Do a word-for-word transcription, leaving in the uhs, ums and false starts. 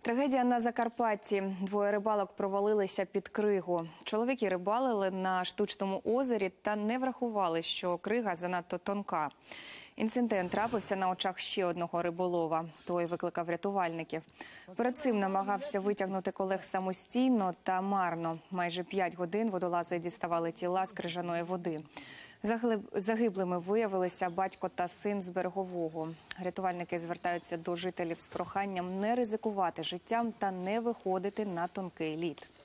Трагедія на Закарпатті. Двоє рибалок провалилися під кригу. Чоловіки рибалили на штучному озері та не врахували, що крига занадто тонка. Інцидент трапився на очах ще одного риболова. Той викликав рятувальників. Перед цим намагався витягнути колег самостійно та марно. Майже п'ять годин водолази діставали тіла з крижаної води. Загиблими виявилися батько та син з Берегового. Рятувальники звертаються до жителів з проханням не ризикувати життям та не виходити на тонкий лід.